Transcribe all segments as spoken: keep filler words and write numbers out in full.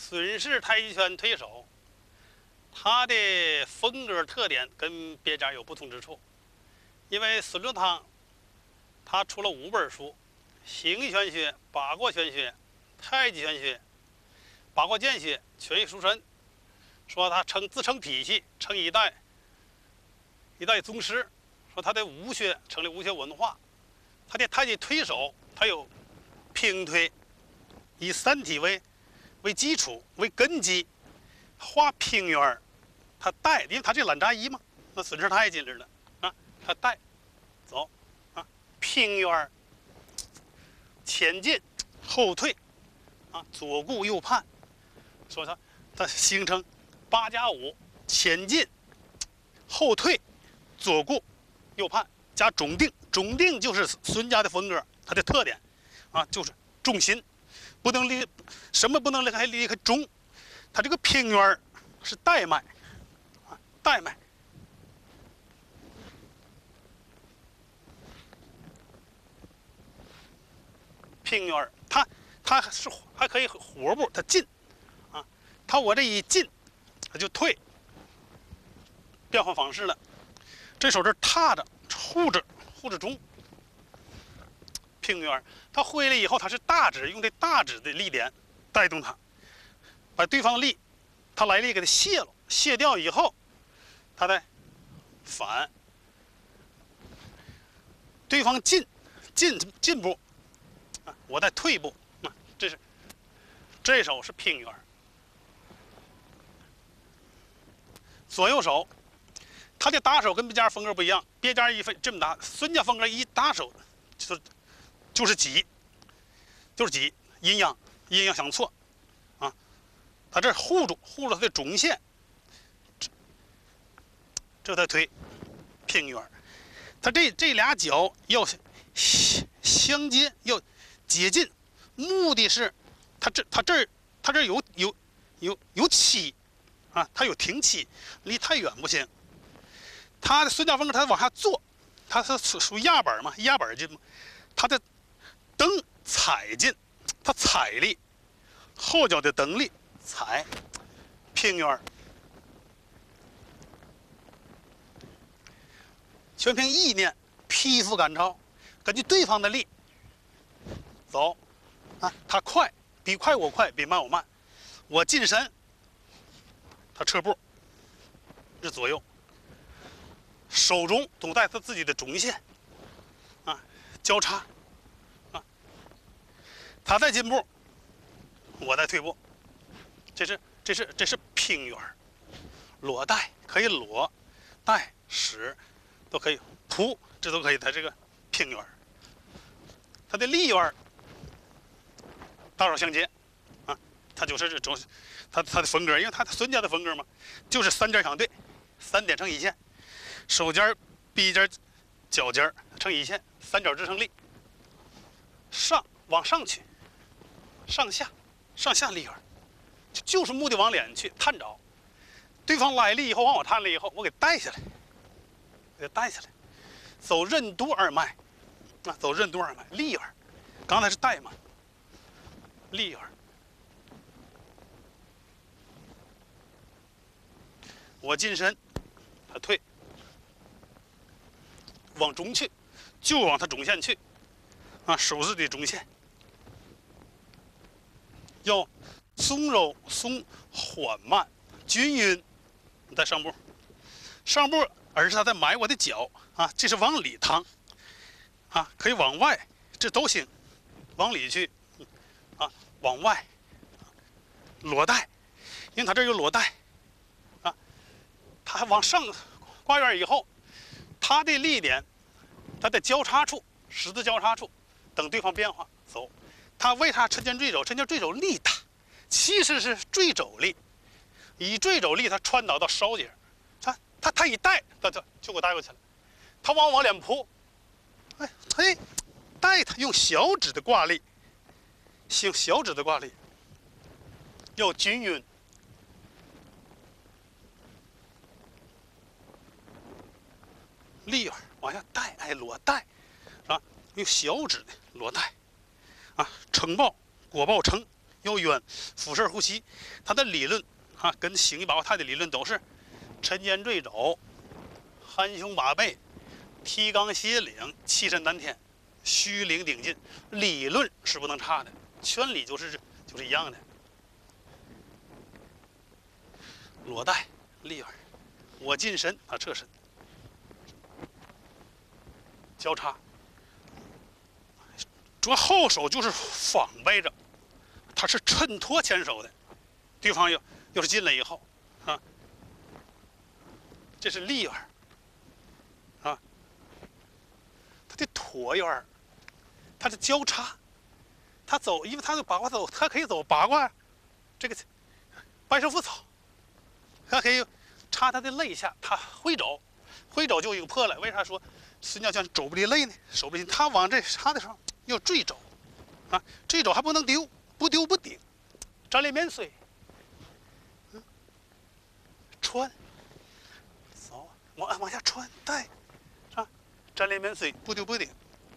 孙氏太极拳推手，它的风格特点跟别家有不同之处。因为孙lu汤他出了五本书：形意玄学、八卦玄学、太极玄学、八卦剑学、拳意书神，说他称自称体系，称一代一代宗师，说他的武学成了武学文化。他的太极推手，他有平推，以三体为为基础为根基，画平圆儿，他带，因为他这懒扎衣嘛，那孙氏太极着呢啊，他带走啊，平圆儿，前进后退啊，左顾右盼，说他他形成八加五，前进后退左顾右盼加中定，中定就是孙家的风格，它的特点啊，就是重心不能离什么不能离开离开中，它这个平圆是带脉啊，带脉。平圆它它是还可以活步，它进啊，它我这一进，它就退，变换方式了。这手这踏着护着护着中，平圆它挥了以后，它是大指，用这大指的力点带动它，把对方力，他来力给它卸了，卸掉以后，他再反，对方进进进步啊，我再退步啊，这是这手是平圆，左右手。他的打手跟别家风格不一样，别家一分这么打，孙家风格一打手就就是挤，就是挤，阴阳阴阳相错啊。他这护住护住他的中线，这这才推平圆。他这这俩脚要相接，要接近，目的是他这他这儿他这儿有有有有起啊，他有停起，离太远不行。他的孙家风格，他往下坐，他是属于压板嘛，压板劲嘛。他的蹬踩劲，他踩力，后脚的蹬力，踩平圆，全凭意念，批复赶超，根据对方的力走啊，他快，比快我快，比慢我慢，我近身，他撤步，这左右。手中总带他自己的中线，啊，交叉，啊，他再进步，我再退步，这是这是这是平圆，裸带可以裸，带使都可以扑，这都可以。他这个平圆，他的立圆，大手相接，啊，他就是这种，他他的风格，因为他孙家的风格嘛，就是三点相对，三点成一线。手尖、臂尖、脚尖成一线，三角支撑力。上往上去，上下上下力圆，就是目的往脸去探着。对方来力以后，往我探了以后，我给带下来，给带下来，走任督二脉，啊，走任督二脉，力圆。刚才是带嘛，力圆。我近身，他退。往中去，就往他中线去，啊，手自己中线，要松柔、松缓慢、均匀。你再上步，上步，而是他在埋我的脚啊，这是往里趟，啊，可以往外，这都行，往里去，啊，往外，裸带，因为他这有裸带，啊，他还往上挂圆以后。他的力点，他在交叉处，十字交叉处，等对方变化走。他为啥抻肩坠肘？抻肩坠肘力大，其实是坠肘力，以坠肘力他穿倒到梢节，他他他一带，他就就给我带过去了。他往我脸扑，哎嘿，带他用小指的挂力，用小指的挂力，要均匀。力圆往下带，哎，裸带，啊，用小指的裸带，啊，撑抱，裹抱撑， 又圆，俯身呼吸。它的理论啊，跟形意八卦态的理论都是沉肩坠肘、含胸拔背、提肛斜领、气沉丹田、虚灵顶劲，理论是不能差的，全理就是就是一样的。裸带立耳，我近身啊侧身，交叉。主要后手就是仿背着，它是衬托前手的，对方又又是进来以后啊，这是立耳啊，它的椭圆，它是交叉，它走，因为它是八卦走，它可以走八卦，这个白蛇伏草，它可以插它的肋下，它挥肘，挥肘就有破了。为啥说孙教叫肘不离肋呢？手不离，它往这插的时候要坠肘，啊，坠肘还不能丢，不丢不顶，粘连绵随，嗯，穿，走，往往下穿，带，啊，粘连绵随，不丢不顶，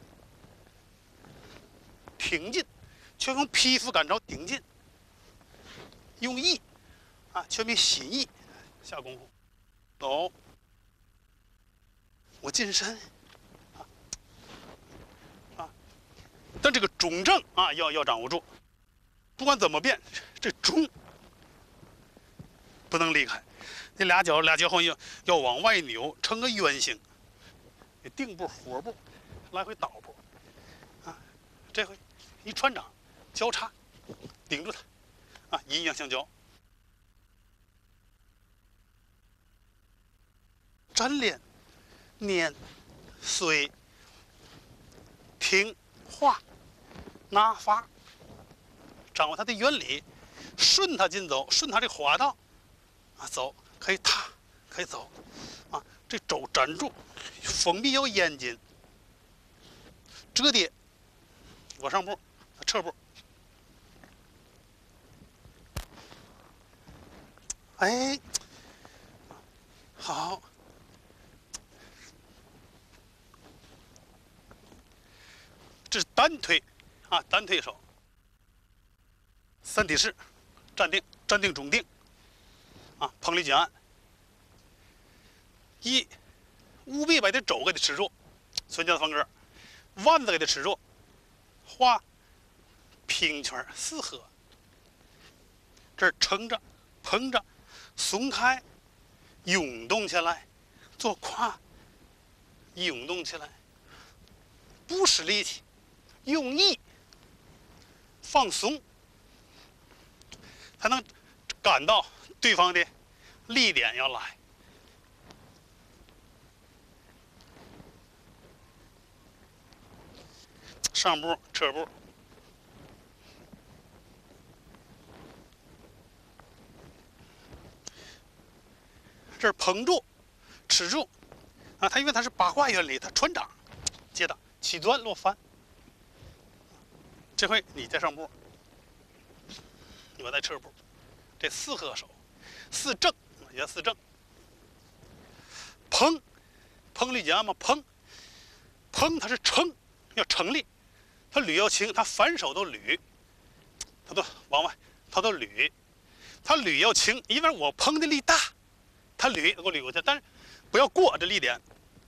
挺进，全用皮肤感召挺进，用意，啊，全凭心意下功夫，走，我近身。但这个中正啊，要要掌握住，不管怎么变，这中不能离开。这俩脚俩脚后要要往外扭，成个圆形。定步、活步，来回倒步，啊，这回一穿掌，交叉，顶住它，啊，阴阳相交，粘连、粘、随、停、化。拿发，掌握它的原理，顺它进走，顺它这滑道，啊，走可以踏，可以走，啊，这肘粘住，封闭要严谨，折叠，往上步，侧步，哎，好，这是单推。啊，单推手，三体式，站定，站定中定，啊，捧立紧按，一，务必把这肘给它持住，孙家的方格，腕子给它持住，画平圈四合，这儿撑着，捧着，松开，涌动起来，做胯，涌动起来，不使力气，用意。放松，才能感到对方的力点要来。上步、侧步，这儿捧住、持住，啊，它因为它是八卦原理，它穿掌，接打、起钻、落翻。这回你再上步，我再侧步，这四合手，四正也四正，捧，捧立紧按嘛，捧，捧它是撑，要成立，它捋要轻，它反手都捋，它都往外，它都捋，它捋要轻，因为我捧的力大，它捋给我捋过去，但是不要过这力点，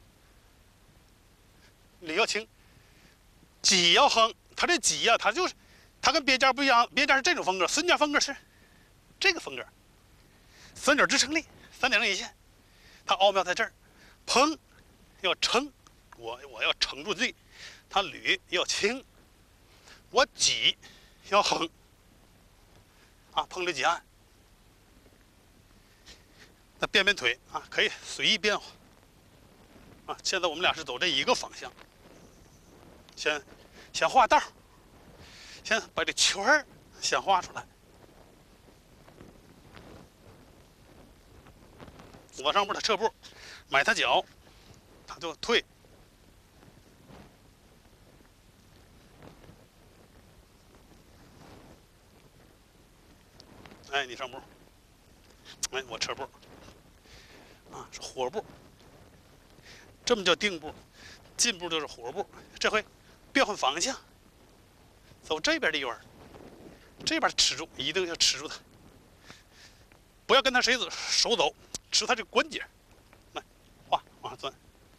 捋要轻，挤要横。它这挤呀、啊，它就是，它跟别家不一样，别家是这种风格，孙家风格是这个风格，三角支撑力，三点零一线，它奥妙在这儿，捧要撑，我我要撑住力，它捋要轻，我挤要横，啊，捧立紧按，那变变腿啊，可以随意变化，啊，现在我们俩是走这一个方向，先。先画道，先把这圈儿先画出来。往上步，他侧步，买他脚，他就退。哎，你上步，哎，我侧步，啊，是活步，这么叫定步，进步就是活步。这回变换方向，走这边的圆儿， 这边持住，一定要持住它，不要跟他谁走手走，持他这个关节，来，画往上钻。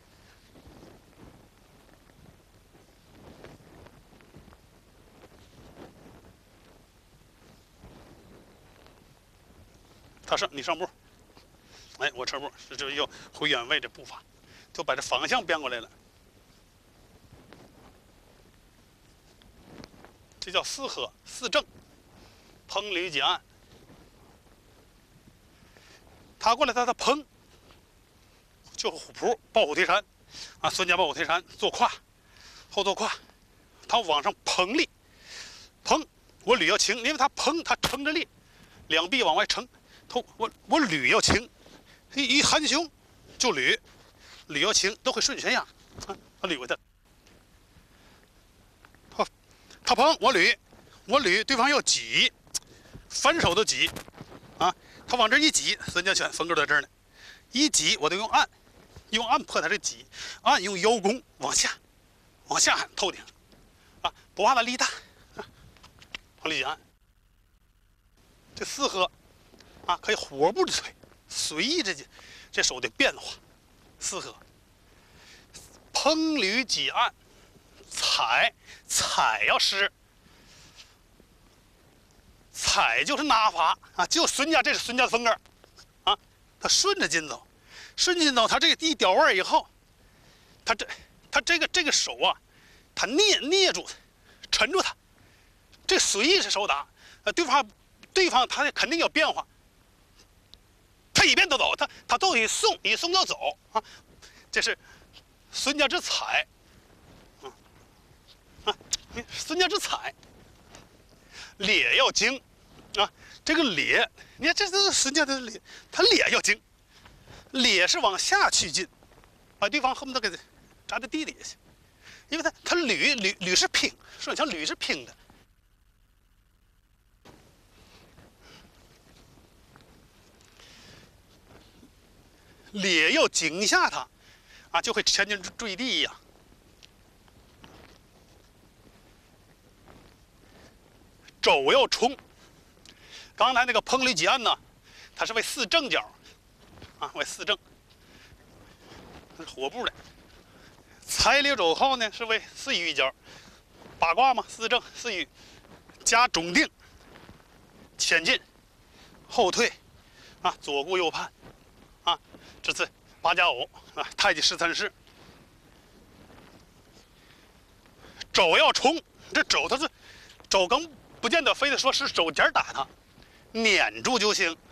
他上，你上步，哎，我撤步，这就又回原位这步伐，就把这方向变过来了。这叫四合四正，抻捋挤按。他过来，他他抻，就是虎扑抱虎推山，啊，孙家抱虎推山做胯，后做胯，他往上抻力，抻，我捋要轻，因为他抻，他撑着力，两臂往外撑，头我我捋要轻，一一含胸就捋，捋要轻都会顺旋压，啊，他捋回去。好，他抻我捋，我捋，对方要挤，反手都挤，啊。他往这一挤，孙家拳风格在这儿呢。一挤，我得用按，用按破他这挤，按用腰弓往下，往下喊头顶，啊，不怕他力大，啊，往里按。这四合，啊，可以活步的推，随意这这手的变化。四合，抻捋挤按，踩踩要施。踩就是拿法啊，就孙家，这是孙家的风格，啊，他顺着筋走，顺着筋走，他这个一掉腕以后，他这他这个这个手啊，他捏捏住，沉住他，这随意是手打，呃，对方对方他肯定有变化，他一边都走，他他都一送一送就走啊，这是孙家之踩，啊啊，孙家之踩，咧要精。啊，这个咧，你看这都是孙家的咧，他咧要精，咧是往下去劲，把对方恨不得给扎在地底下去，因为他他捋捋捋是平，说像捋是平的，咧要紧下他，啊，就会前进坠地一样。肘要冲。刚才那个抻捋挤按呢，它是为四正脚，啊，为四正，它是活步的。踩捋肘后呢，是为四隅角，八卦嘛，四正四隅，加中定，前进，后退，啊，左顾右盼，啊，这次八加偶啊，太极十三式。肘要冲，这肘它是肘更不见得非得说是肘尖打它。撵住就行，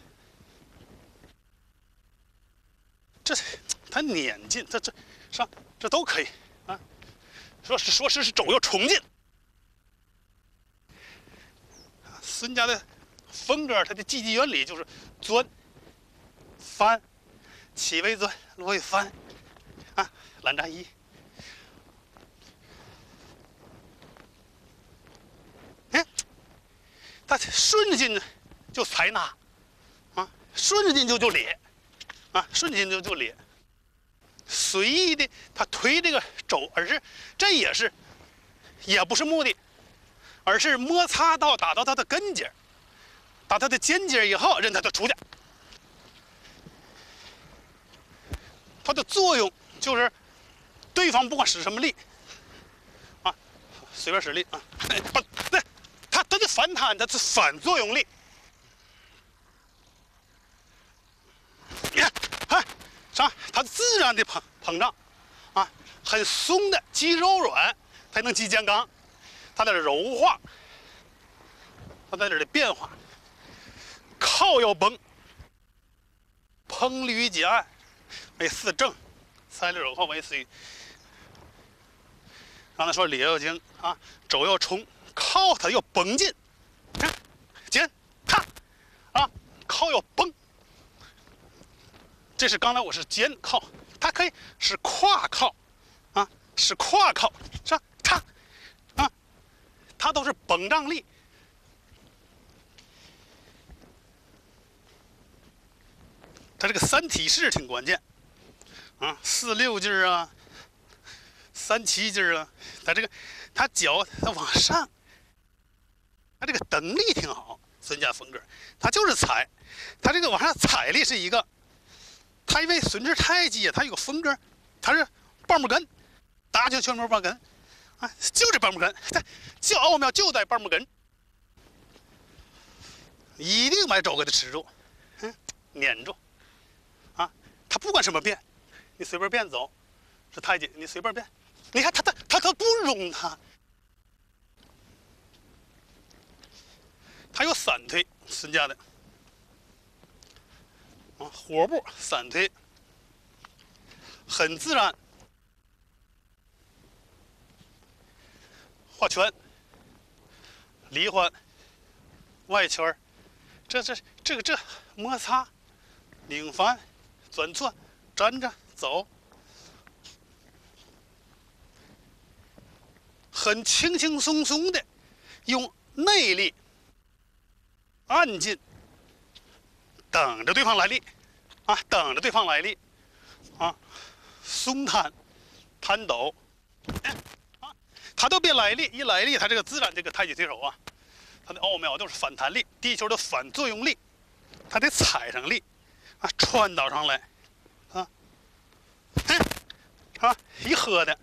这他撵进，这这上这都可以啊。说是说是是肘要冲进，孙家的风格，它的技击原理就是钻、翻、起为钻，落为翻，啊，懒扎一。哎，他顺进呢。就采纳，啊，顺着劲就就咧，啊，顺着劲就就咧，随意的他推这个肘，而是这也是，也不是目的，而是摩擦到打到他的根节，打他的尖节以后，让他的出去。它的作用就是，对方不管使什么力，啊，随便使力啊，把对，他他的反弹，它是反作用力。你看，哎，上它自然的膨膨胀，啊，很松的肌柔软才能击坚刚，它的柔化，它在这儿的变化，靠要绷，抻捋挤按为四正，三六肘后为四隅。刚才说咧要精啊，肘要冲，靠它要绷紧，看，肩踏啊，靠要绷。这是刚才我是肩靠，它可以是胯靠，啊，是胯靠，是吧？它，啊，它都是绷胀力。它这个三体式挺关键，啊，四六劲儿啊，三七劲儿啊，它这个，它脚它往上， 他这个蹬力挺好，孙家风格，他就是踩，他这个往上踩力是一个，他因为孙氏太极啊，他有个风格，他是半木根，打球全门半根，啊，就这半木根，就奥妙就在半木根，一定把肘给他吃住，嗯，粘住，啊，他不管什么变，你随便变走，是太极，你随便变，你看他他他他不容他。还有散推，孙家的啊，火步散推，很自然。画圈、离环、外圈，这这这个这摩擦、拧翻、转错、粘着走，很轻轻松松的用内力。按进，等着对方来力，啊，等着对方来力，啊，松摊，摊抖，哎，啊，他都别来力，一来力，他这个自然这个太极推手啊，它的奥妙都是反弹力，地球的反作用力，它得踩上力，啊，传导上来，啊，哎，啊，一喝的，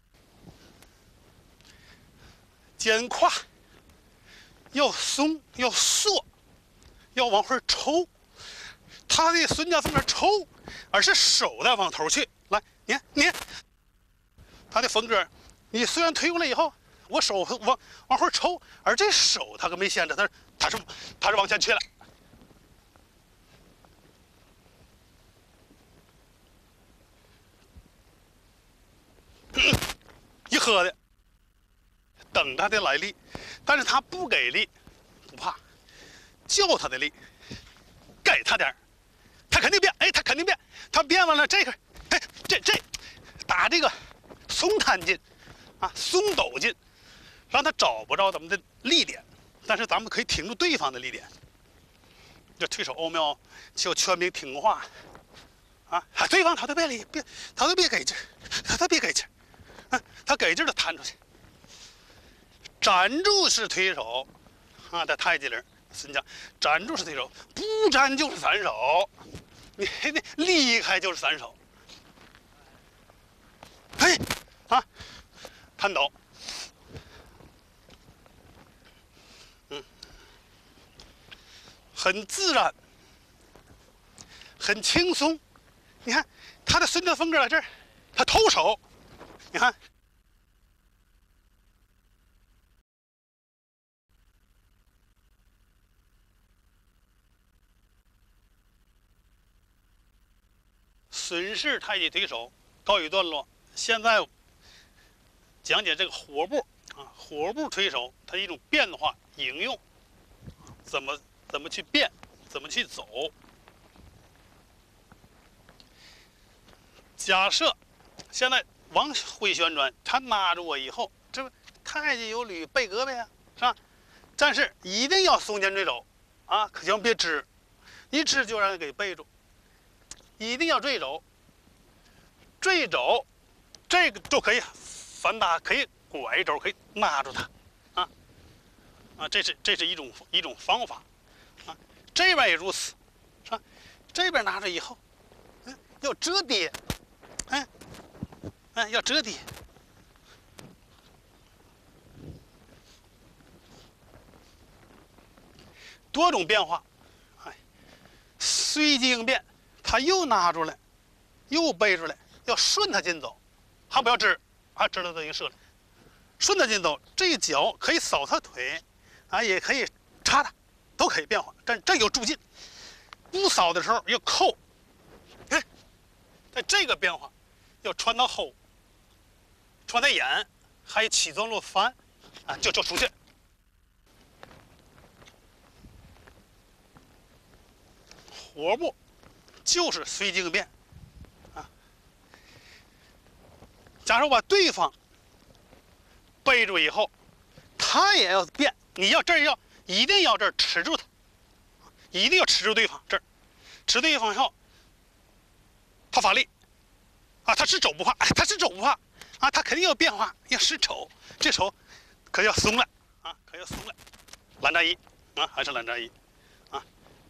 肩胯要松要缩。要往回抽，他的孙家风格抽，而是手在往头去。来，你看，你看，他的风格，你虽然推过来以后，我手往往回抽，而这手他可没闲着，他他是他是往前去了。嗯、一喝的，等他的来力，但是他不给力，不怕。叫他的力，给他点儿，他肯定变，哎，他肯定变，他变完了这个，哎，这这，打这个松摊劲，啊，松抖劲，让他找不着咱们的力点，但是咱们可以挺住对方的力点。这推手奥妙，就全民听话，啊，对方他都别理，别，他都别给劲，他都别给劲，啊，他给劲的弹出去，粘住式推手，啊，在太极里。孙家粘住是推手，不粘就是散手，你你离开就是散手。哎，啊，摊抖，嗯，很自然，很轻松。你看他的孙家风格在这儿，他偷手，你看。孙氏太极推手告一段落，现在讲解这个火步啊，火步推手它一种变化应用，怎么怎么去变，怎么去走。假设现在往回旋转，他拉着我以后，这不太极有捋背胳膊呀，是吧？但是一定要松肩坠肘啊，可千万别支，一支就让人给背住。一定要坠肘，坠肘，这个就可以反打，可以拐肘，可以拉住它，啊，啊，这是这是一种一种方法，啊，这边也如此，是吧？这边拿着以后，嗯，要折叠，嗯，嗯，要折叠，多种变化，哎，随机应变。他又拿出来，又背出来，要顺他劲走，还不要支，啊，支到他一个射来，顺他劲走，这一脚可以扫他腿，啊，也可以插他，都可以变化。但这有助劲，不扫的时候要扣，哎，在这个变化要穿到后，穿到眼，还有起坐落翻，啊，就就出去。活步。就是随机应变，啊！假如把对方背住以后，他也要变。你要这儿要一定要这儿持住他，一定要持住对方这儿，持对方以后，他发力，啊，他是肘不怕，哎，他是肘不怕，啊，他肯定要变化，要使肘，这手可要松了，啊，可要松了， 懒扎一啊，还是懒扎一啊。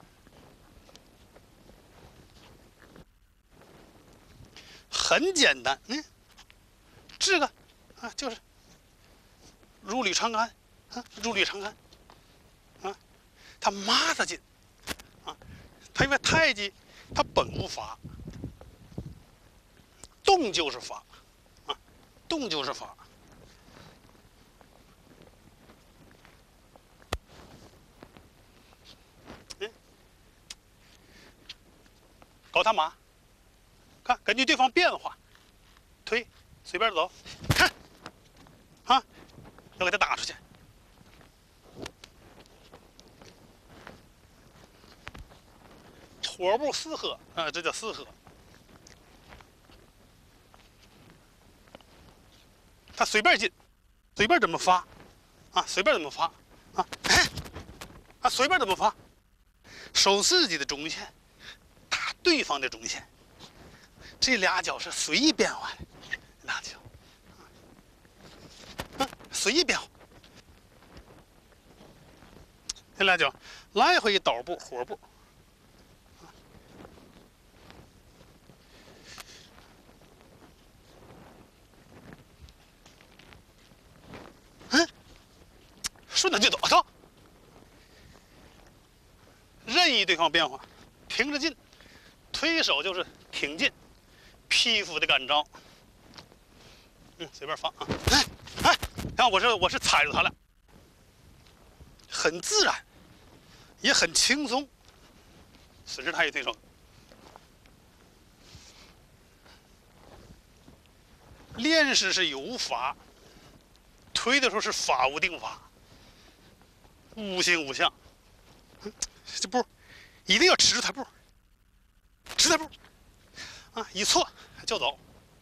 很简单，嗯，这个啊就是如履长安啊，如履长安啊，它麻得紧啊，它因为太极它本无法，动就是法啊，动就是法。嗯，搞他麻，看根据对方变化，推，随便走，看，啊，要给他打出去。火步四合啊，这叫四合。他随便进，随便怎么发，啊，随便怎么发，啊，哎，啊，随便怎么发，守自己的中线，打对方的中线。这俩脚是随意变化的，俩脚，啊，随意变化。这俩脚来回倒步火步。嗯，顺着就走，走。任意对方变化，平着进，推手就是挺进，劈斧的感招。嗯，随便放啊！哎哎，看我这我是踩着他了，很自然，也很轻松。损失太极推手，练时是有法，推的时候是法无定法，无形无相。嗯，这步一定要持住他步，持他步啊！一错就走。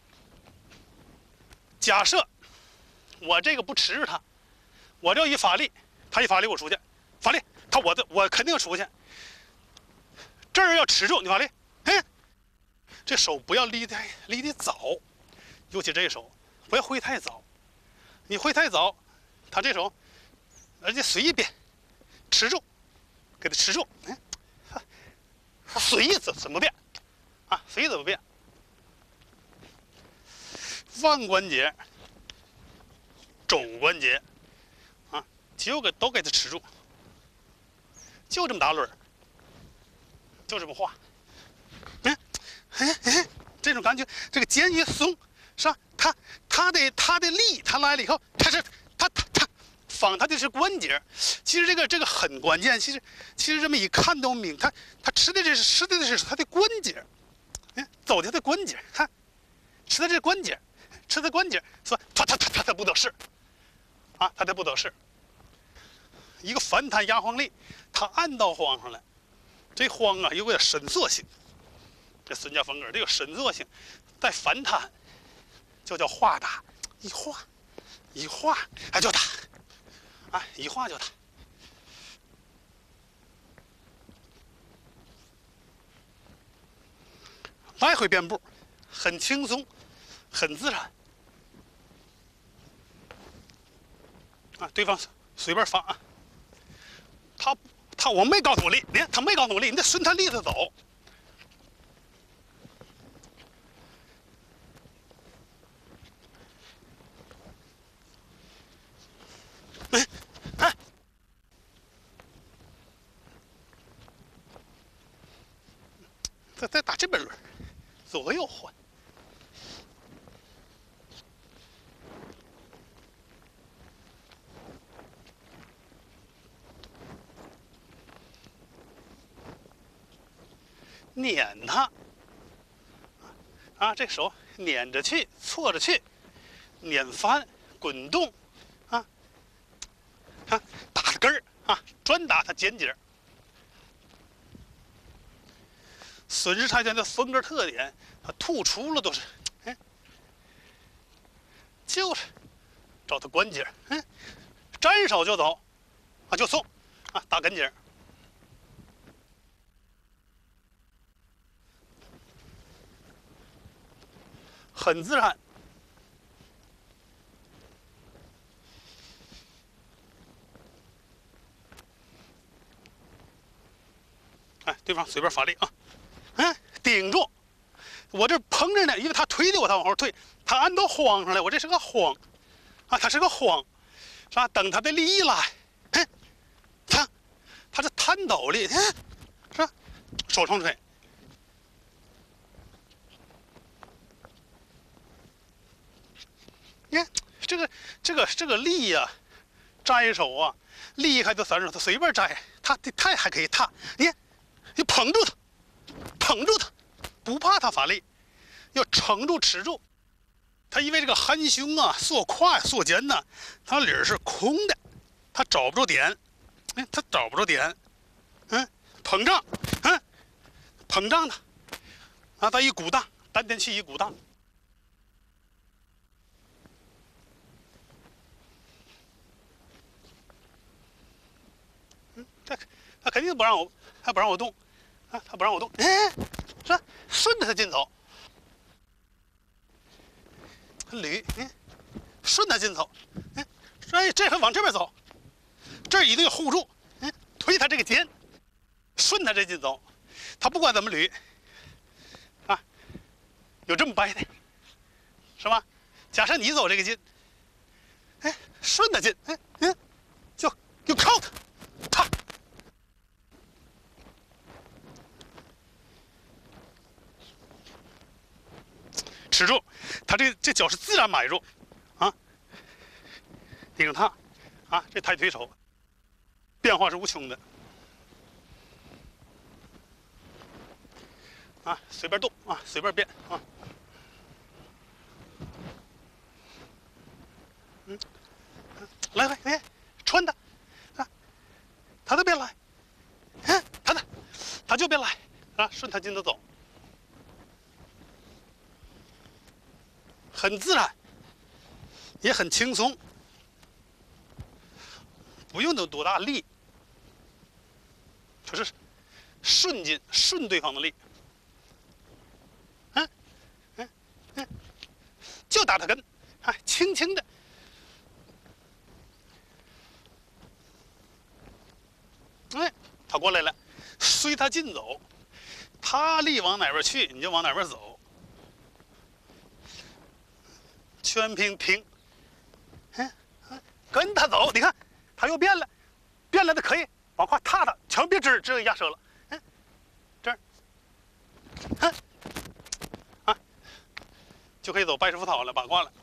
假设我这个不持着他，我这一发力，他一发力我出去，发力他我的我肯定出去。这儿要持住，你发力，哎，这手不要离太离得早，尤其这手不要挥太早，你挥太早，他这手而且随意变，持住，给他持住，哎，随意怎怎么变啊？随意怎么变？腕关节、肘关节啊，就给都给它持住，就这么打盹儿，就这么画。嗯，哎哎，这种感觉，这个肩一松，是吧？它它的它的力，它来了以后，它是它它它仿它的是关节。其实这个这个很关键。其实其实这么一看都明，它它吃的这是吃的这是它的关节，哎，走的它的关节，看，吃的这关节。吃的关节，是吧？他他他他他不得势，啊，他他不得势。一个反弹压晃力，他按到晃上来，这晃啊有点伸缩性。这孙家风格这个伸缩性，带反弹，就叫画打，一画，一画，哎就打，啊，一画就打。来回变步，很轻松，很自然。啊，对方随便发啊，他他我没搞努力，你看他没搞努力，你得顺他力子走。哎哎，再再打这边轮，左右换。撵他，啊，这手撵着去，错着去，撵翻，滚动，啊，看打他根儿啊，专打他尖节。损失太拳的风格特点，它突出了都是，哎，就是找他关节，嗯，沾手就走，啊，就送，啊，打跟节。很自然。 对方随便发力啊，嗯，顶住，我这碰着呢，因为他推的我，他往后退，他按到晃上来，我这是个晃，啊，他是个晃，是吧？等他的力一来，哎，他，他是探斗力，哎，是吧？手冲推。 你看这个这个这个力呀、啊，摘手啊，厉害的散手，他随便摘，他他还可以踏。你看，你捧住他，捧住他，不怕他发力，要撑住持住。他因为这个含胸啊、缩胯、缩肩呐，他里儿是空的，他找不着点，哎，他找不着点，嗯，膨胀，嗯，膨胀的，啊，他一鼓荡，丹田气一鼓荡。 他他肯定不让我，他不让我动，啊，他不让我动，哎，是吧？顺着他劲走，捋，嗯，顺他劲走，嗯，哎，这回往这边走，这儿一定要护住，嗯，推他这个肩，顺他这劲走，他不管怎么捋，啊，有这么掰的，是吧？假设你走这个劲，哎，顺他劲，哎，嗯，就就靠他，啪。 持住，他这这脚是自然埋住，啊，顶踏，啊，这抬腿手，变化是无穷的，啊，随便动啊，随便变啊，嗯，来来，哎，穿他，啊，他都别来，哎，他的，他就别来，啊，顺他劲的走。 很自然，也很轻松，不用有多大力，就是顺劲顺对方的力，嗯嗯嗯，就打他根，哎，轻轻的，哎，他过来了，随他劲走，他力往哪边去，你就往哪边走。 全平平，嗯，跟他走，你看，他又变了，变了的可以往胯踏踏，千万别支支压舌了，嗯，这儿，嗯，啊，就可以走拜师傅讨了，把卦了，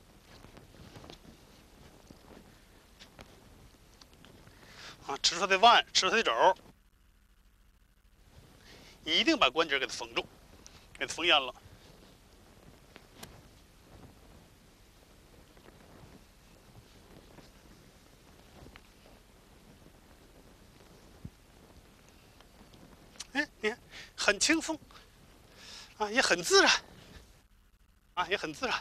啊，持住他的腕，持住他的肘，一定把关节给他封住，给他封严了。 哎，你看，很轻松，啊，也很自然，啊，也很自然，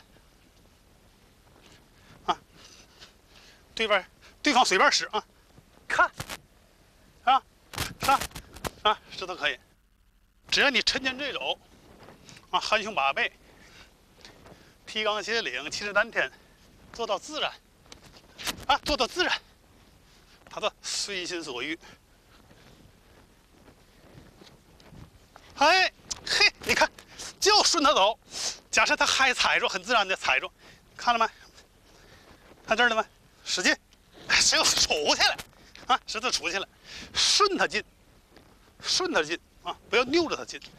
啊，对方对方随便使啊，看，啊，啊，啊，这都可以，只要你抻肩坠肘，啊，含胸拔背，提肛斜领，气沉丹田，做到自然，啊，做到自然，他的随心所欲。 哎，嘿，你看，就顺他走。假设他还踩住，很自然的踩住，看了没？看这儿了没？使劲，哎，使杵起来，啊，使他杵起来，顺他劲，顺他劲啊，不要拗着他劲。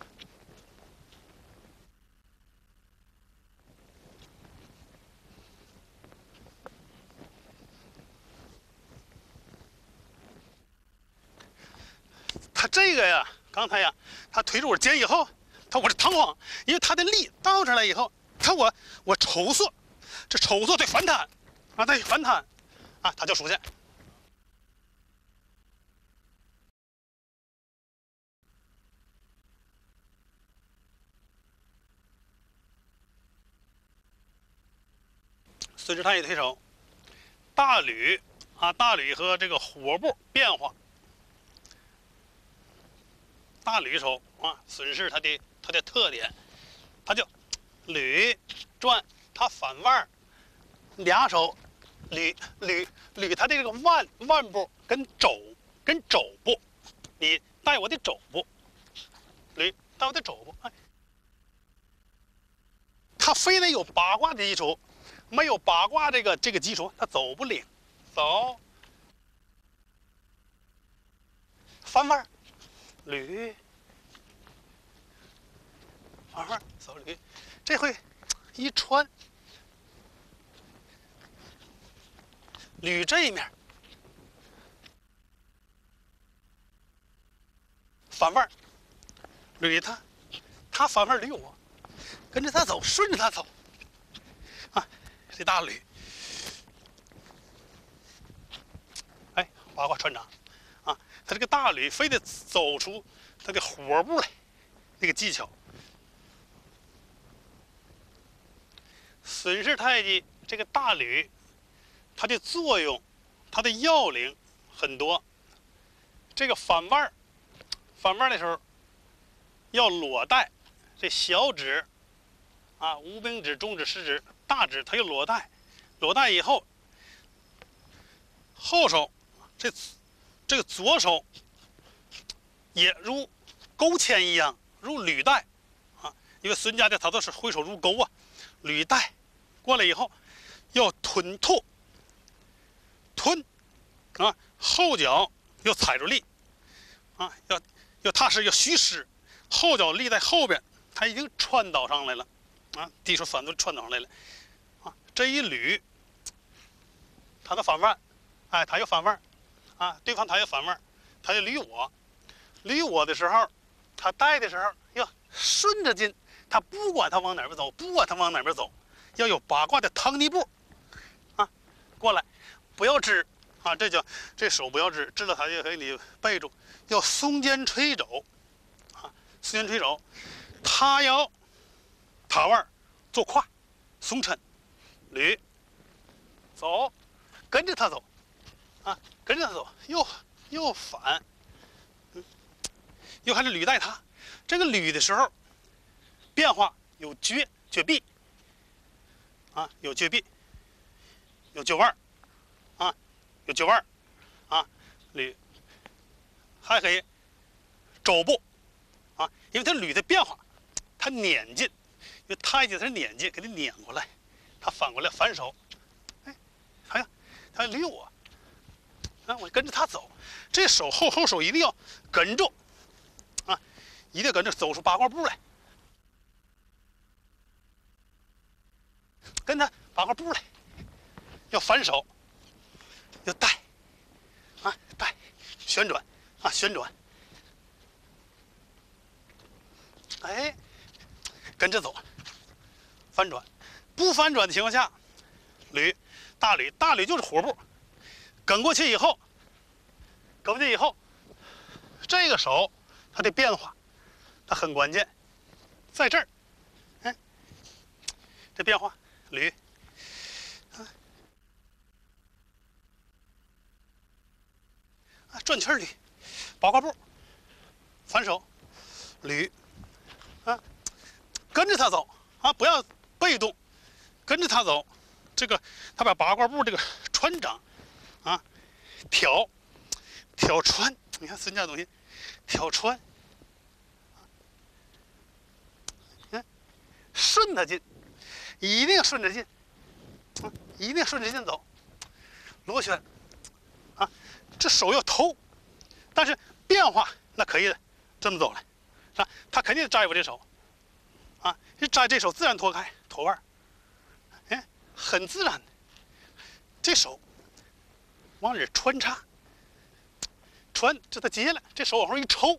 他这个呀。 刚才呀，他推住我肩以后，他我这弹簧，因为他的力到这来以后，他我我抽缩，这抽缩对反弹，啊，对反弹，啊，他就出现。随着他一推手，大捋啊，大捋和这个火步变化。 大捋手啊，损失它的它的特点，它就捋转，它反腕，俩手捋捋捋它的这个腕腕部跟肘跟肘部，你带我的肘部， 捋到的肘部，哎，他非得有八卦的基础，没有八卦这个这个基础，他走不灵。走，翻腕，捋，翻腕，走捋，这回一穿，捋这一面，反腕，捋他，他反腕捋我，跟着他走，顺着他走，啊，这大捋，哎，八卦穿掌，啊，他这个大捋非得走出他的火步来，那个技巧。损失太极这个大捋，它的作用，它的要领很多。这个反腕，反腕的时候要裸带，这小指啊，无名指、中指、食指、大指，它要裸带。裸带以后，后手这这个左手也如钩牵一样，如履带啊，因为孙家的他都是挥手如钩啊，履带过来以后要吞吐，吞啊，后脚要踩住力啊，要要踏实，要虚实，后脚立在后边，他已经窜倒上来了啊，地处反动窜倒上来了啊，这一捋，他的反腕，哎，他有反腕啊，对方他有反腕，他要捋我，捋我的时候，他带的时候要顺着劲，他不管他往哪边走，不管他往哪边走，要有八卦的趟泥步啊，过来，不要支啊，这叫这手不要支，支了他就给你背住，要松肩垂肘啊，松肩垂肘，他要塔腕做胯，松抻，捋，走，跟着他走啊，跟着他走，又又反，嗯，又还是捋带他，这个捋的时候变化有绝绝臂啊，有绝臂，有脚腕啊，有脚腕啊，捋，还可以肘部啊，因为它捋的变化，它撵进，因为太极它是撵进，给它撵过来，它反过来反手，哎，还有他捋我，啊，我跟着他走，这手后后手一定要跟住啊，一定要跟着走出八卦步来。跟他八卦步来，要反手，要带，啊带，旋转，啊旋转，哎，跟着走，翻转，不翻转的情况下，捋，大捋，大捋就是火步，跟过去以后，跟过去以后，这个手它的变化，它很关键，在这儿，哎，这变化。捋，啊，啊，转圈捋，八卦步，反手，捋，啊，跟着他走啊，不要被动，跟着他走。这个他把八卦步这个穿掌，啊，挑，挑穿，你看孙家东西，挑穿，嗯，顺他劲。一定顺着劲，啊，一定顺着劲走，螺旋，啊，这手要偷，但是变化那可以的，这么走来，啊，他肯定摘我这手，啊，一摘这手自然脱开头腕，哎，很自然的，这手往里穿插，穿这他接了，这手往后一抽，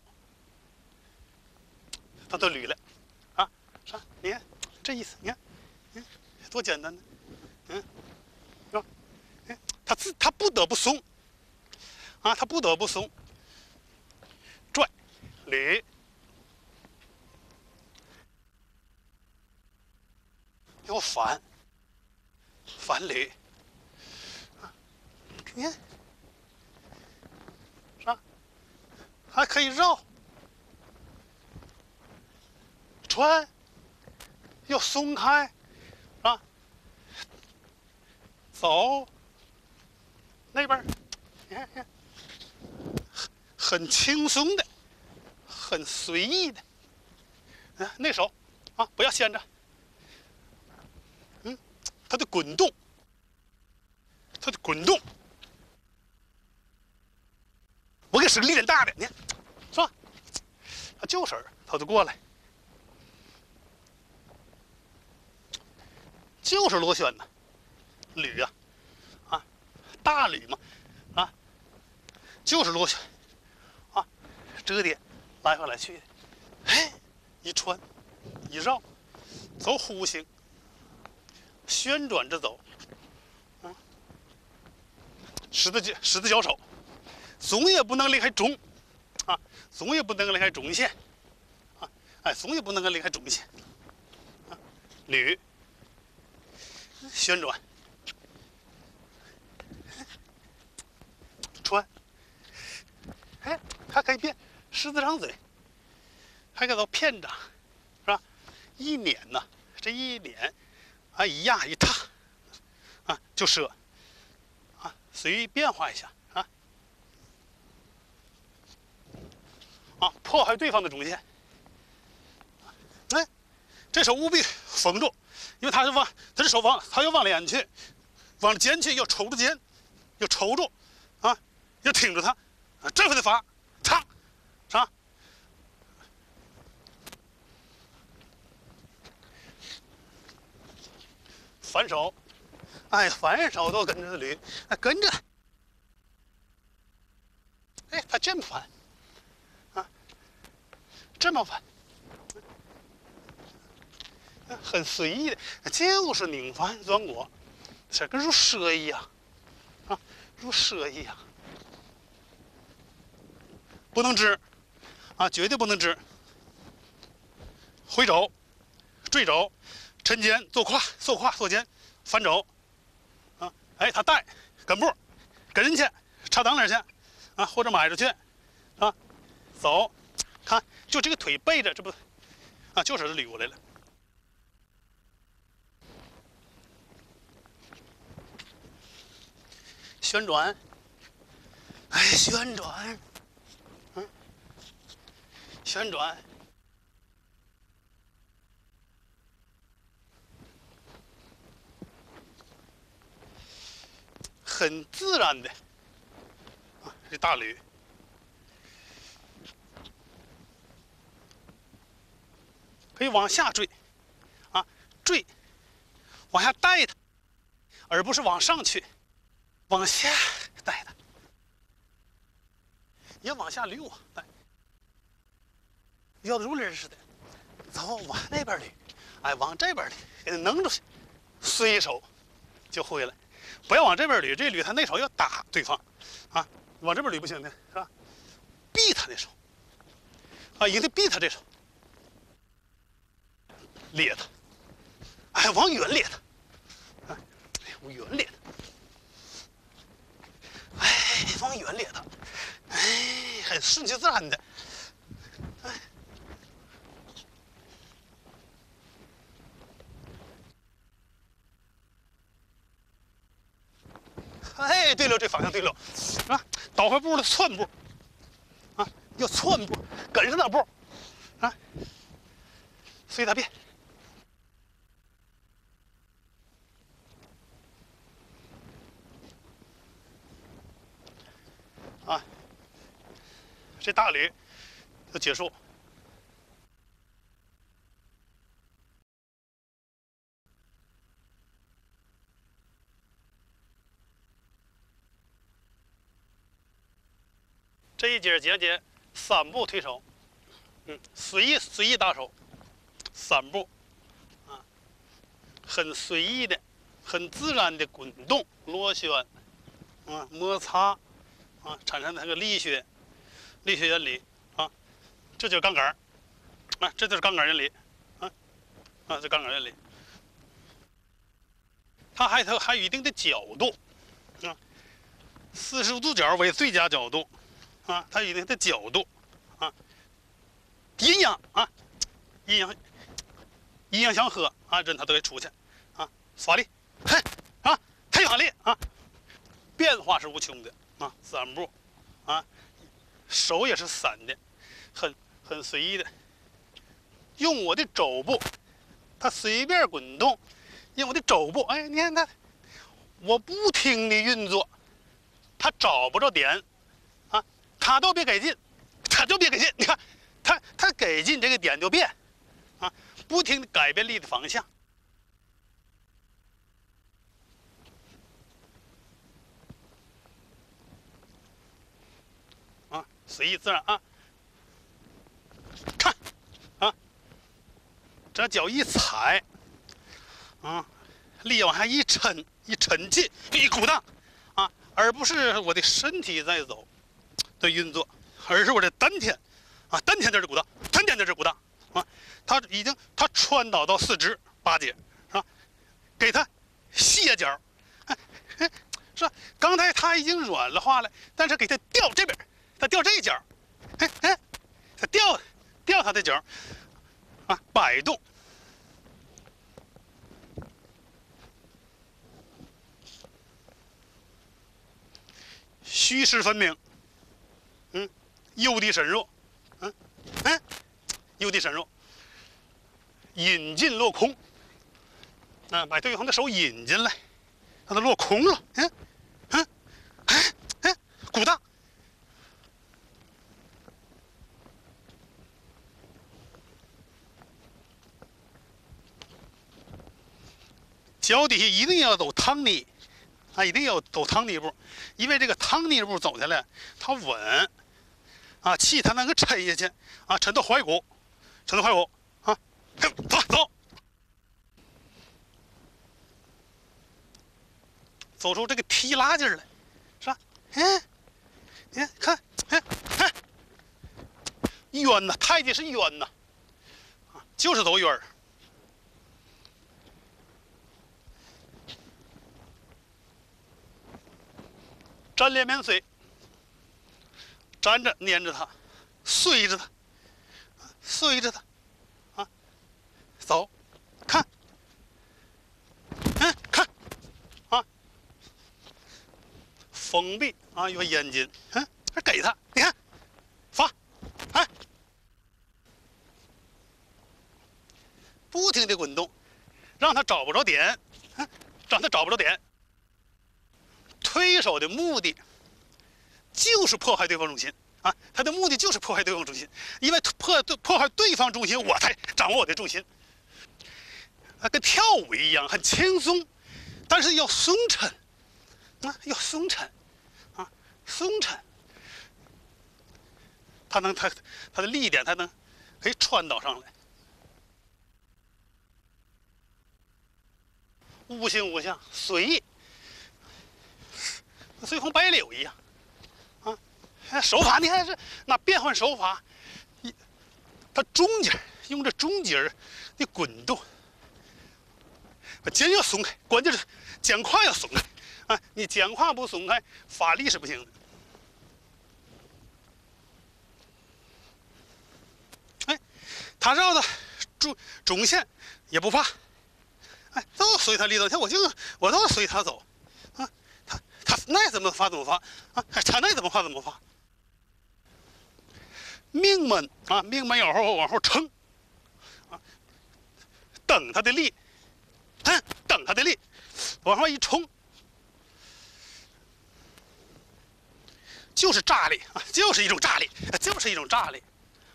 他都捋了，啊，啊，你看这意思，你看。多简单呢，嗯，是吧？哎，他自他不得不松，啊，他不得不松，拽，捋，又反，反捋，啊，你看，是吧？还可以绕，穿，要松开。啊，走，那边，你看，看，很轻松的，很随意的， 哎，那手啊，不要掀着。嗯，它的滚动，它的滚动。我给使个力点大的，你看，是吧？他就手他就过来，就是螺旋呢，捋啊，啊，大捋嘛，啊，就是螺旋，啊，折叠，来回来去的，哎，一穿，一绕，走弧形，旋转着走，啊，十字脚十字脚手。总也不能离开中，啊，总也不能离开中线，啊，哎，总也不能离开中线，啊，捋，旋转，穿，哎，还可以变十字长嘴，还可以做片掌，是吧？一捻呢，这一捻，啊，一压一踏，啊，就折，啊，随意变化一下。啊，破坏对方的中线。哎，这手务必封住，因为他是往，他是手往，他要往脸去，往肩去，要抽住肩，要抽住，啊，要挺住他，啊，这回得发，唱，上，反手，哎，反手都跟着捋，哎，跟着，哎，他这么反。这么翻，很随意的，就是拧翻转过，这跟入蛇一样，啊，入蛇一样，不能支，啊，绝对不能支。回肘，坠肘，抻肩，坐胯，坐胯，坐肩，翻肘，啊，哎，他带，跟步，跟人去，插裆那儿去，啊，或者埋着去，啊，走。看，就这个腿背着，这不，啊，就是捋过来了。旋转，哎，旋转，嗯，旋转，很自然的，啊，这大捋。可以往下坠，啊，坠，往下带它，而不是往上去，往下带它，也往下溜啊，带，要如人似的，走往那边捋，哎，往这边捋，给它弄出去，随手就会了。不要往这边捋，这捋他那手要打对方，啊，往这边捋不行的，是吧？避他那手，啊，一定避他这手。咧他，哎，往远咧他，哎，往远咧他，哎，往远咧他，哎，很顺其自然的，哎，哎，对了，这方向对了，啊，倒回步了，窜步，啊，要窜步，跟上那步，啊，随他变。啊，这大捋就结束。这一节节节三步推手，嗯，随意随意打手，三步，啊，很随意的、很自然的滚动、螺旋，啊，摩擦，啊，产生的那个力学，力学原理，啊，这就是杠杆，啊，这就是杠杆原理，啊，啊，这杠杆原理，它还它还有一定的角度，啊，四十五度角为最佳角度，啊，它有一定的角度，啊，阴阳啊，阴阳阴阳相合啊，这它都得出去，啊，发力，嘿，啊，太发力啊，变化是无穷的啊，三步，啊，手也是散的，很很随意的， 用我的肘部，它随便滚动，用我的肘部，哎，你看它，我不停的运作，它找不着点，啊，它都别给劲，它就别给劲，你看，它它给劲，这个点就变，啊，不停的改变力的方向。 随意自然啊，看啊，这脚一踩，啊，力往下一抻，一抻劲，一鼓荡，啊，而不是我的身体在走的运作，而是我的丹田，啊，丹田在这鼓荡，丹田在这鼓荡，啊，它已经它传导到四肢八节，是吧？给它卸脚，哎哎，是吧？刚才它已经软了化了，但是给它调这边。 它掉这一角，哎哎，它掉掉它的角，啊，摆动，虚实分明，嗯，诱敌深入，嗯，哎，诱敌深入，引进落空，啊，把对方的手引进来，让它落空了，嗯嗯，哎哎，鼓荡。 脚底下一定要走趟泥，啊，一定要走趟泥步，因为这个趟泥步走下来，它稳，啊，气它能够沉下去，啊，沉到踝骨，沉到踝骨，啊，走走，走出这个踢拉劲儿来，是吧？哎，你看，看，哎哎，圆呐，太极是圆呐，啊，就是走圆儿。 粘连绵随，粘着粘着它，随着它，随着它，啊，走，看，嗯，看，啊，封闭啊，有眼睛，嗯，还给它，你看，发，哎，不停的滚动，让它找不着点，嗯，让它找不着点。 推手的目的就是破坏对方中心啊，他的目的就是破坏对方中心，因为破破坏对方中心，我才掌握我的重心。啊，跟跳舞一样，很轻松，但是要松沉啊，要松沉啊，松沉。它能，它它的力点，它能可以传导上来，无形无相，随意。 随风摆柳一样，啊，手法你看是那变换手法，一，它中间用这中节的滚动，把肩要松开，关键是肩胯要松开，啊，你肩胯不松开，发力是不行的。哎，他绕到中中线也不怕，哎，都随他力道，像我就我都随他走。 他爱怎么发怎么发啊，他爱怎么发怎么发。命门啊，命门往后往后撑，啊，等他的力，哎，等他的力，往上一冲，就是炸力啊，就是一种炸力，就是一种炸力。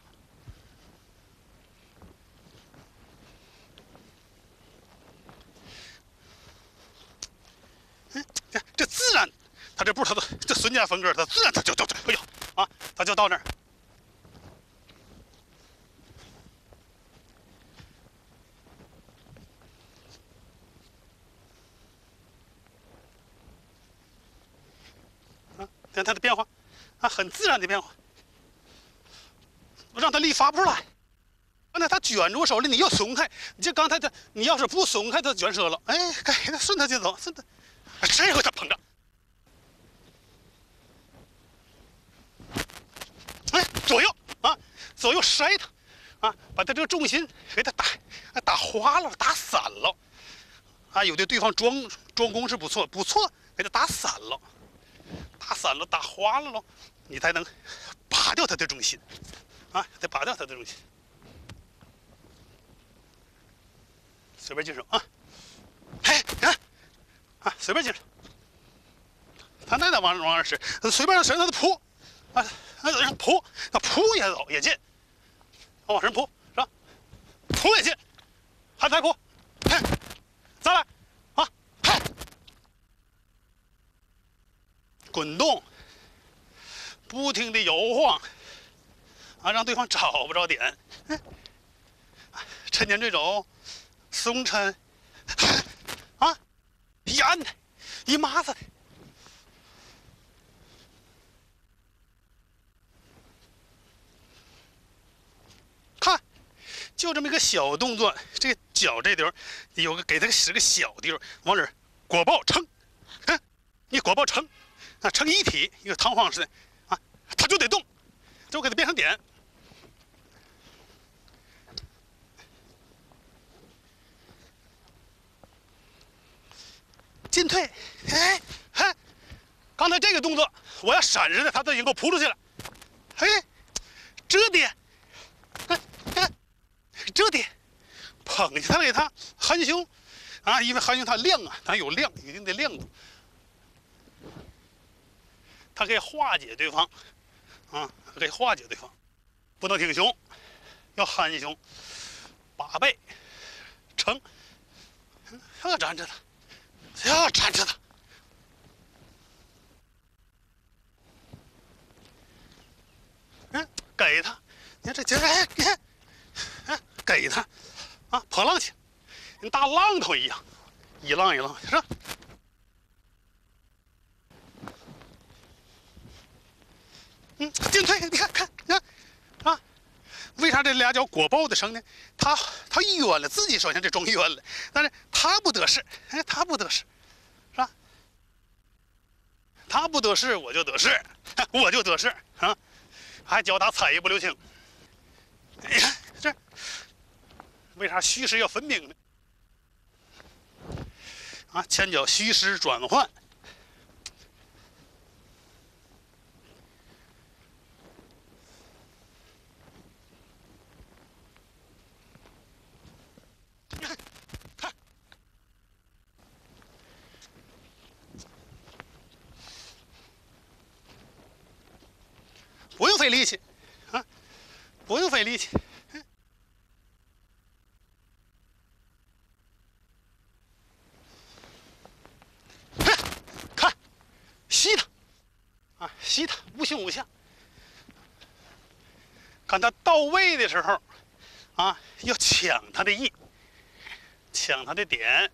嗯，这自然，他这步他都这孙家风格，他自然他就就哎呦啊，他就到那儿。啊，看他的变化，啊，很自然的变化，让他力发不出来。刚才他卷住手里，你要松开，你这刚才他你要是不松开，他卷折了。哎，该他顺他就走，顺他。 这回他膨胀，哎，左右啊，左右筛他，啊，把他这个重心给他打打花了，打散了，啊，有的对方装装攻是不错，不错，给他打散了，打散了，打花了喽，你才能拔掉他的重心，啊，得拔掉他的重心。 随便进手啊，嘿，看，啊，随便进手。他那得往往上使，随便使他的扑，啊，那往上扑，那扑也走也进，往上扑是吧？扑也进，还再扑，嘿，再来，啊，嘿，滚动，不停的摇晃，啊，让对方找不着点。哎，抻肩坠肘，松抻，啊，一按的，一麻子的。看，就这么一个小动作，这个脚这地方有个给他使个小地方，往这儿裹抱撑，看，你裹抱撑，啊，成一体，一个弹簧似的，啊，他就得动，就给它变成点。进退，哎，哎，刚才这个动作，我要闪似的，他都已经给我扑出去了，哎，折叠。这点捧起他给他含胸啊，因为含胸它亮啊，它有亮，一定的亮度，它可以化解对方啊，可以化解对方，不能挺胸，要含胸，把背撑，要站着他，要站着他，嗯，给他，你看这这，哎，你看。哎，给他，啊，破浪去，跟大浪头一样，一浪一浪，是吧？嗯，进退，你看看，你看，啊，为啥这俩脚裹抱的绳呢？他他冤了，自己首先这中冤了，但是他不得势，哎，他不得势，是吧？他不得势，我就得势，我就得势啊，还脚打踩也不留情。你看这，为啥虚实要分明呢？啊，前脚虚实转换，看，看，不用费力气，啊，不用费力气。吸他，啊，吸他，无形无相。看他到位的时候，啊，要抢他的意，抢他的点，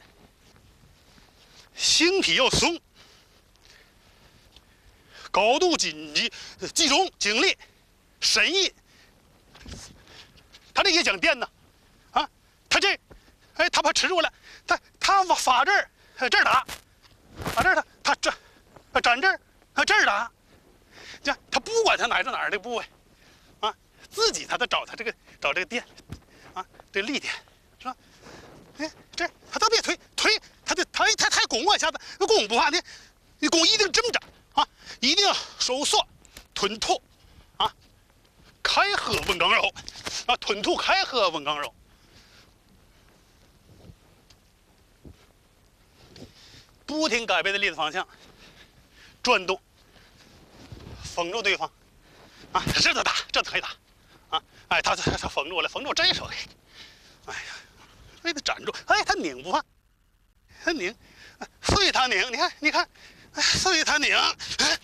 形体要松，高度紧集集中精力，神意。他这也讲电呢，啊，他这，哎，他怕吃住了，他他往法这儿，这儿打，打这儿他他这。啊，站这儿，啊这儿打，这他不管他哪是哪儿的部位，啊，自己他得找他这个找这个点，啊，这力点是吧？哎，这他特别推推，他得他他他拱我一下子，那拱不怕你，你拱一定这么着啊，一定要收缩，吞吐，啊，开合稳刚柔，啊，吞吐开合稳刚柔。不停改变的力的方向。转动，封住对方，啊，这都打，这都可以打，啊，哎，他他他封住了，封住这手，哎呀，非得站住，哎，他拧不怕，他拧，随他拧，你看，你看，哎，随他拧，哎，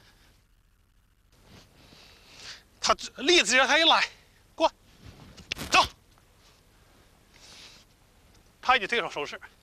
他力子他一来，过，走，太极对手手势。